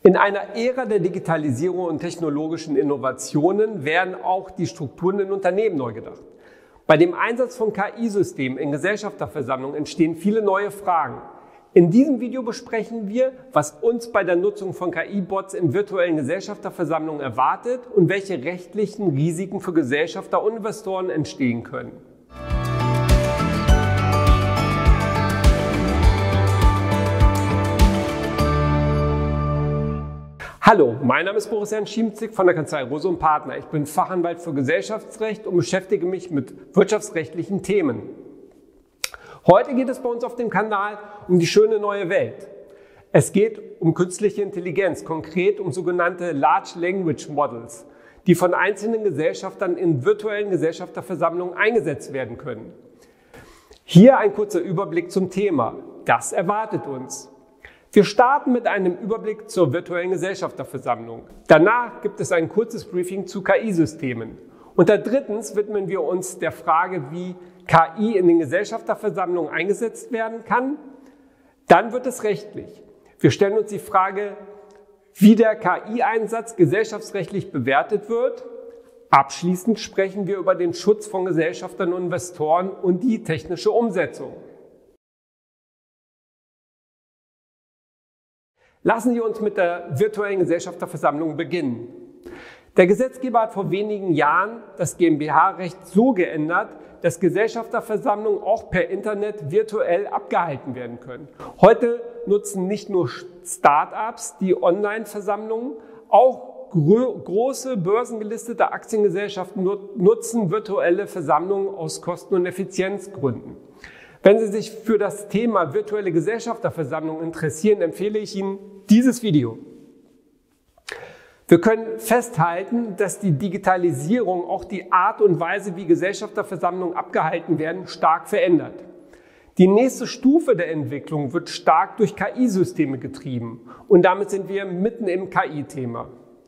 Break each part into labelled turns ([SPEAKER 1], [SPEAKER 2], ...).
[SPEAKER 1] In einer Ära der Digitalisierung und technologischen Innovationen werden auch die Strukturen in Unternehmen neu gedacht. Bei dem Einsatz von KI-Systemen in Gesellschafterversammlungen entstehen viele neue Fragen. In diesem Video besprechen wir, was uns bei der Nutzung von KI-Bots in virtuellen Gesellschafterversammlungen erwartet und welche rechtlichen Risiken für Gesellschafter und Investoren entstehen können. Hallo, mein Name ist Boris-Jan Schiemzig von der Kanzlei Rose & Partner. Ich bin Fachanwalt für Gesellschaftsrecht und beschäftige mich mit wirtschaftsrechtlichen Themen. Heute geht es bei uns auf dem Kanal um die schöne neue Welt. Es geht um künstliche Intelligenz, konkret um sogenannte Large Language Models, die von einzelnen Gesellschaftern in virtuellen Gesellschafterversammlungen eingesetzt werden können. Hier ein kurzer Überblick zum Thema. Das erwartet uns. Wir starten mit einem Überblick zur virtuellen Gesellschafterversammlung. Danach gibt es ein kurzes Briefing zu KI-Systemen. Und drittens widmen wir uns der Frage, wie KI in den Gesellschafterversammlungen eingesetzt werden kann. Dann wird es rechtlich. Wir stellen uns die Frage, wie der KI-Einsatz gesellschaftsrechtlich bewertet wird. Abschließend sprechen wir über den Schutz von Gesellschaftern und Investoren und die technische Umsetzung. Lassen Sie uns mit der virtuellen Gesellschafterversammlung beginnen. Der Gesetzgeber hat vor wenigen Jahren das GmbH-Recht so geändert, dass Gesellschafterversammlungen auch per Internet virtuell abgehalten werden können. Heute nutzen nicht nur Start-ups die Online-Versammlungen, auch große börsengelistete Aktiengesellschaften nutzen virtuelle Versammlungen aus Kosten- und Effizienzgründen. Wenn Sie sich für das Thema virtuelle Gesellschafterversammlungen interessieren, empfehle ich Ihnen dieses Video. Wir können festhalten, dass die Digitalisierung auch die Art und Weise, wie Gesellschafterversammlungen abgehalten werden, stark verändert. Die nächste Stufe der Entwicklung wird stark durch KI-Systeme getrieben und damit sind wir mitten im KI-Thema.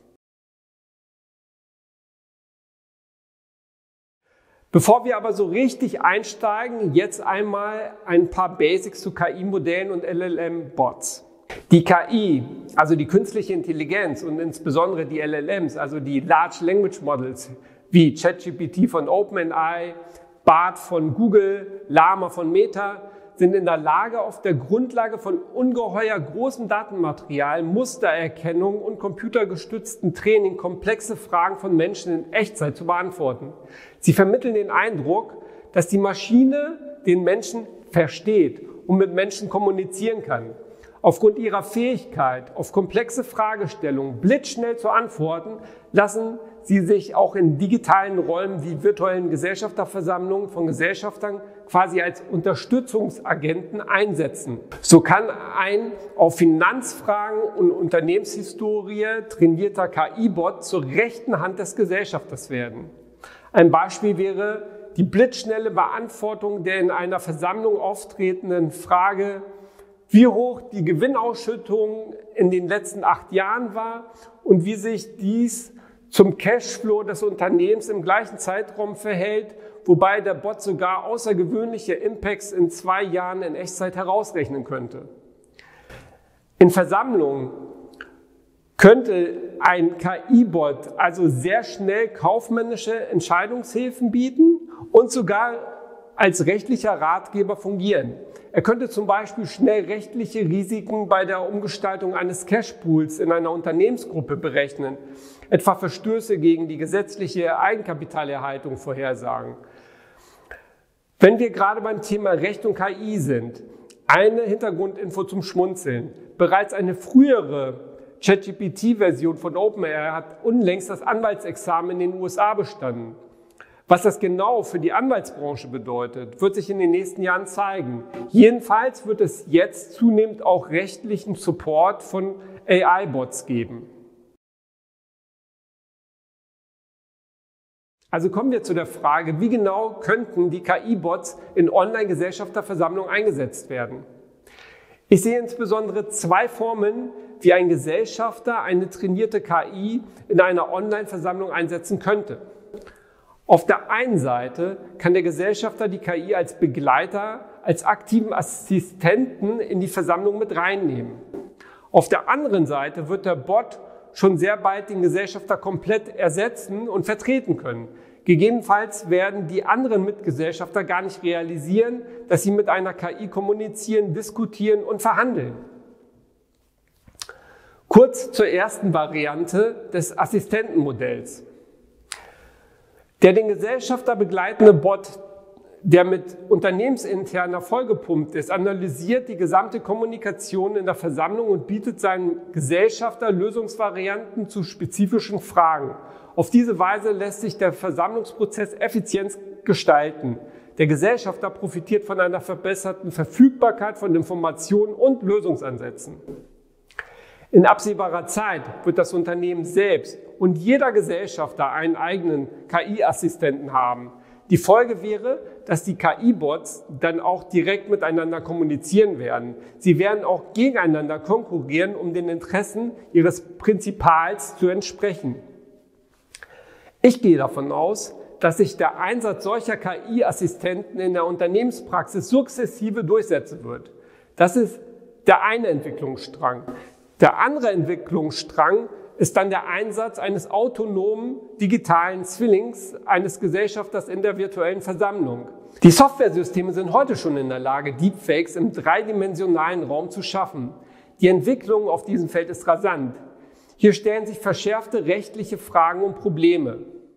[SPEAKER 1] Bevor wir aber so richtig einsteigen, jetzt einmal ein paar Basics zu KI-Modellen und LLM-Bots. Die KI, also die künstliche Intelligenz und insbesondere die LLMs, also die Large Language Models wie ChatGPT von OpenAI, BART von Google, Llama von Meta, sind in der Lage, auf der Grundlage von ungeheuer großem Datenmaterial, Mustererkennung und computergestützten Training komplexe Fragen von Menschen in Echtzeit zu beantworten. Sie vermitteln den Eindruck, dass die Maschine den Menschen versteht und mit Menschen kommunizieren kann. Aufgrund ihrer Fähigkeit, auf komplexe Fragestellungen blitzschnell zu antworten, lassen sie sich auch in digitalen Räumen wie virtuellen Gesellschafterversammlungen von Gesellschaftern quasi als Unterstützungsagenten einsetzen. So kann ein auf Finanzfragen und Unternehmenshistorie trainierter KI-Bot zur rechten Hand des Gesellschafters werden. Ein Beispiel wäre die blitzschnelle Beantwortung der in einer Versammlung auftretenden Frage, wie hoch die Gewinnausschüttung in den letzten 8 Jahren war und wie sich dies zum Cashflow des Unternehmens im gleichen Zeitraum verhält, wobei der Bot sogar außergewöhnliche Impacts in 2 Jahren in Echtzeit herausrechnen könnte. In Versammlungen könnte ein KI-Bot also sehr schnell kaufmännische Entscheidungshilfen bieten und sogar als rechtlicher Ratgeber fungieren. Er könnte zum Beispiel schnell rechtliche Risiken bei der Umgestaltung eines Cashpools in einer Unternehmensgruppe berechnen, etwa Verstöße gegen die gesetzliche Eigenkapitalerhaltung vorhersagen. Wenn wir gerade beim Thema Recht und KI sind, eine Hintergrundinfo zum Schmunzeln. Bereits eine frühere ChatGPT-Version von OpenAI hat unlängst das Anwaltsexamen in den USA bestanden. Was das genau für die Anwaltsbranche bedeutet, wird sich in den nächsten Jahren zeigen. Jedenfalls wird es jetzt zunehmend auch rechtlichen Support von AI-Bots geben. Also kommen wir zu der Frage, wie genau könnten die KI-Bots in Online-Gesellschafterversammlungen eingesetzt werden? Ich sehe insbesondere 2 Formen, wie ein Gesellschafter eine trainierte KI in einer Online-Versammlung einsetzen könnte. Auf der einen Seite kann der Gesellschafter die KI als Begleiter, als aktiven Assistenten in die Versammlung mit reinnehmen. Auf der anderen Seite wird der Bot schon sehr bald den Gesellschafter komplett ersetzen und vertreten können. Gegebenenfalls werden die anderen Mitgesellschafter gar nicht realisieren, dass sie mit einer KI kommunizieren, diskutieren und verhandeln. Kurz zur ersten Variante des Assistentenmodells. Der den Gesellschafter begleitende Bot, der mit unternehmensinterner vollgepumpt ist, analysiert die gesamte Kommunikation in der Versammlung und bietet seinem Gesellschafter Lösungsvarianten zu spezifischen Fragen. Auf diese Weise lässt sich der Versammlungsprozess effizient gestalten. Der Gesellschafter profitiert von einer verbesserten Verfügbarkeit von Informationen und Lösungsansätzen. In absehbarer Zeit wird das Unternehmen selbst und jeder Gesellschafter einen eigenen KI-Assistenten haben. Die Folge wäre, dass die KI-Bots dann auch direkt miteinander kommunizieren werden. Sie werden auch gegeneinander konkurrieren, um den Interessen ihres Prinzipals zu entsprechen. Ich gehe davon aus, dass sich der Einsatz solcher KI-Assistenten in der Unternehmenspraxis sukzessive durchsetzen wird. Das ist der eine Entwicklungsstrang. Der andere Entwicklungsstrang ist dann der Einsatz eines autonomen digitalen Zwillings eines Gesellschafters in der virtuellen Versammlung. Die Softwaresysteme sind heute schon in der Lage, Deepfakes im dreidimensionalen Raum zu schaffen. Die Entwicklung auf diesem Feld ist rasant. Hier stellen sich verschärfte rechtliche Fragen und Probleme.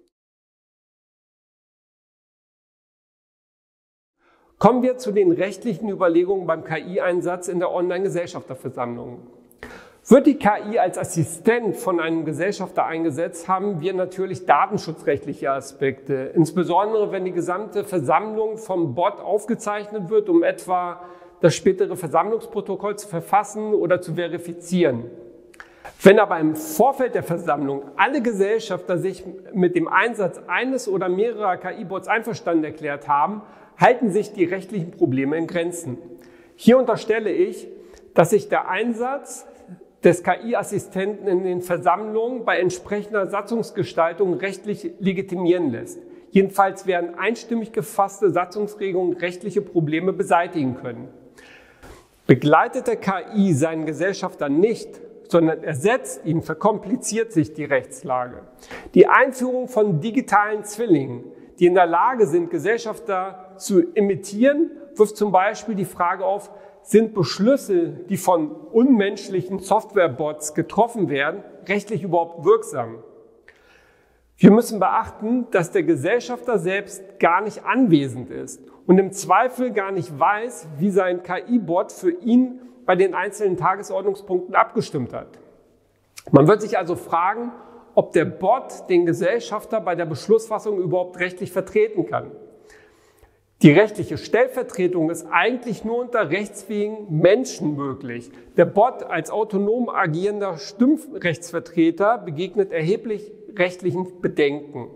[SPEAKER 1] Kommen wir zu den rechtlichen Überlegungen beim KI-Einsatz in der Online-Gesellschafterversammlung. Wird die KI als Assistent von einem Gesellschafter eingesetzt, haben wir natürlich datenschutzrechtliche Aspekte. Insbesondere, wenn die gesamte Versammlung vom Bot aufgezeichnet wird, um etwa das spätere Versammlungsprotokoll zu verfassen oder zu verifizieren. Wenn aber im Vorfeld der Versammlung alle Gesellschafter sich mit dem Einsatz eines oder mehrerer KI-Bots einverstanden erklärt haben, halten sich die rechtlichen Probleme in Grenzen. Hier unterstelle ich, dass sich der Einsatz des KI-Assistenten in den Versammlungen bei entsprechender Satzungsgestaltung rechtlich legitimieren lässt. Jedenfalls werden einstimmig gefasste Satzungsregelungen rechtliche Probleme beseitigen können. Begleitet der KI seinen Gesellschafter nicht, sondern ersetzt ihn, verkompliziert sich die Rechtslage. Die Einführung von digitalen Zwillingen, die in der Lage sind, Gesellschafter zu imitieren, wirft zum Beispiel die Frage auf, sind Beschlüsse, die von unmenschlichen Softwarebots getroffen werden, rechtlich überhaupt wirksam? Wir müssen beachten, dass der Gesellschafter selbst gar nicht anwesend ist und im Zweifel gar nicht weiß, wie sein KI-Bot für ihn bei den einzelnen Tagesordnungspunkten abgestimmt hat. Man wird sich also fragen, ob der Bot den Gesellschafter bei der Beschlussfassung überhaupt rechtlich vertreten kann. Die rechtliche Stellvertretung ist eigentlich nur unter rechtsfähigen Menschen möglich. Der Bot als autonom agierender Stimmrechtsvertreter begegnet erheblich rechtlichen Bedenken.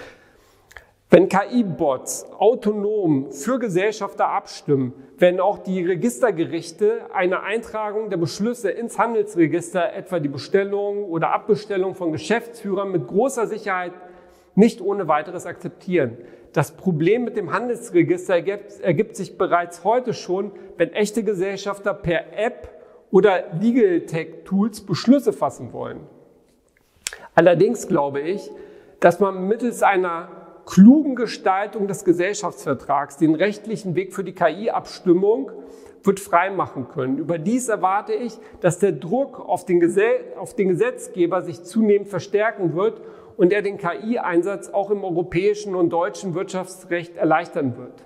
[SPEAKER 1] Wenn KI-Bots autonom für Gesellschafter abstimmen, werden auch die Registergerichte eine Eintragung der Beschlüsse ins Handelsregister, etwa die Bestellung oder Abbestellung von Geschäftsführern, mit großer Sicherheit nicht ohne weiteres akzeptieren. Das Problem mit dem Handelsregister ergibt sich bereits heute schon, wenn echte Gesellschafter per App oder Legal Tech Tools Beschlüsse fassen wollen. Allerdings glaube ich, dass man mittels einer klugen Gestaltung des Gesellschaftsvertrags den rechtlichen Weg für die KI-Abstimmung wird freimachen können. Überdies erwarte ich, dass der Druck auf den Gesetzgeber sich zunehmend verstärken wird und er den KI-Einsatz auch im europäischen und deutschen Wirtschaftsrecht erleichtern wird.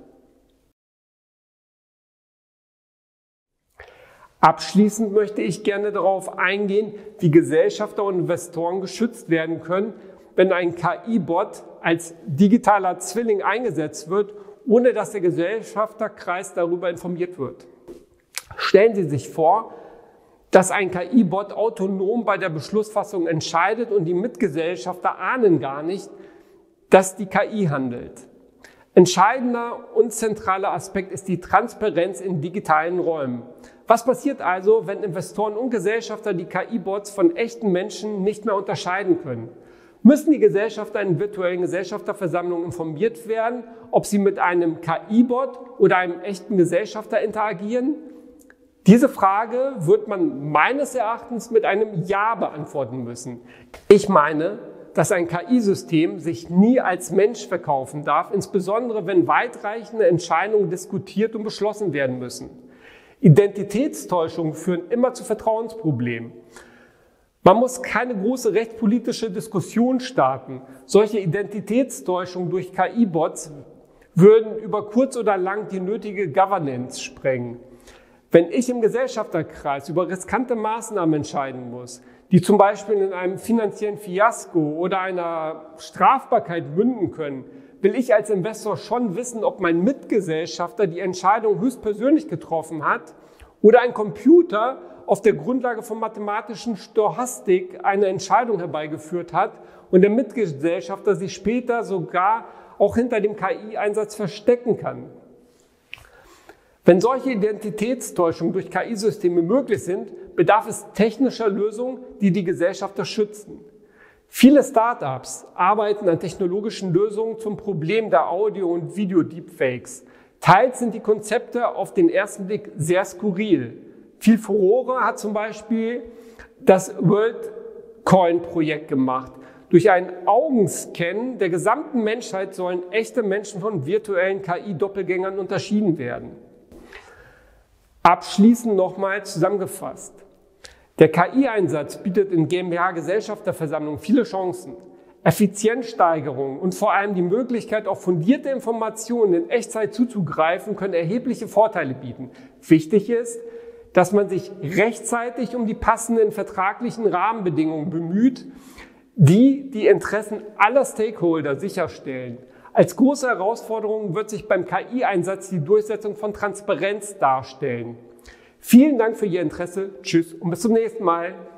[SPEAKER 1] Abschließend möchte ich gerne darauf eingehen, wie Gesellschafter und Investoren geschützt werden können, wenn ein KI-Bot als digitaler Zwilling eingesetzt wird, ohne dass der Gesellschafterkreis darüber informiert wird. Stellen Sie sich vor, dass ein KI-Bot autonom bei der Beschlussfassung entscheidet und die Mitgesellschafter ahnen gar nicht, dass die KI handelt. Entscheidender und zentraler Aspekt ist die Transparenz in digitalen Räumen. Was passiert also, wenn Investoren und Gesellschafter die KI-Bots von echten Menschen nicht mehr unterscheiden können? Müssen die Gesellschafter in virtuellen Gesellschafterversammlungen informiert werden, ob sie mit einem KI-Bot oder einem echten Gesellschafter interagieren? Diese Frage wird man meines Erachtens mit einem Ja beantworten müssen. Ich meine, dass ein KI-System sich nie als Mensch verkaufen darf, insbesondere wenn weitreichende Entscheidungen diskutiert und beschlossen werden müssen. Identitätstäuschungen führen immer zu Vertrauensproblemen. Man muss keine große rechtspolitische Diskussion starten. Solche Identitätstäuschungen durch KI-Bots würden über kurz oder lang die nötige Governance sprengen. Wenn ich im Gesellschafterkreis über riskante Maßnahmen entscheiden muss, die zum Beispiel in einem finanziellen Fiasko oder einer Strafbarkeit münden können, will ich als Investor schon wissen, ob mein Mitgesellschafter die Entscheidung höchstpersönlich getroffen hat oder ein Computer auf der Grundlage von mathematischen Stochastik eine Entscheidung herbeigeführt hat und der Mitgesellschafter sich später sogar auch hinter dem KI-Einsatz verstecken kann. Wenn solche Identitätstäuschungen durch KI-Systeme möglich sind, bedarf es technischer Lösungen, die die Gesellschafter schützen. Viele Startups arbeiten an technologischen Lösungen zum Problem der Audio- und Video-Deepfakes. Teils sind die Konzepte auf den ersten Blick sehr skurril. Viel Furore hat zum Beispiel das WorldCoin-Projekt gemacht. Durch einen Augenscan der gesamten Menschheit sollen echte Menschen von virtuellen KI-Doppelgängern unterschieden werden. Abschließend nochmal zusammengefasst. Der KI-Einsatz bietet in GmbH-Gesellschafterversammlungen viele Chancen. Effizienzsteigerung und vor allem die Möglichkeit, auf fundierte Informationen in Echtzeit zuzugreifen, können erhebliche Vorteile bieten. Wichtig ist, dass man sich rechtzeitig um die passenden vertraglichen Rahmenbedingungen bemüht, die die Interessen aller Stakeholder sicherstellen. Als große Herausforderung wird sich beim KI-Einsatz die Durchsetzung von Transparenz darstellen. Vielen Dank für Ihr Interesse. Tschüss und bis zum nächsten Mal.